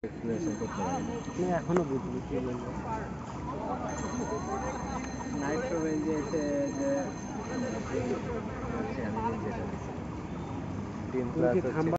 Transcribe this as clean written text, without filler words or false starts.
Explanation করতে পারিনি। আমি এখনো বুঝিনি কি বলবো। নাইট্রো বেঞ্জেছে যে হচ্ছে আমি যেটা দিছি 3 তুমি কি প্লাস হচ্ছে খাম্বা